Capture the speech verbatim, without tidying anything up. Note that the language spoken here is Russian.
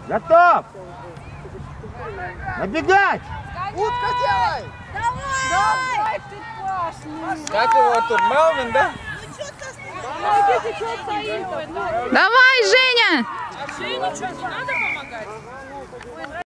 Готов! Набегать! Утка делай! Давай! Давай, ты классный! Как его тут, Мелвин, да? Помогите, что стоит? Давай, Женя! А Жене что, не надо помогать?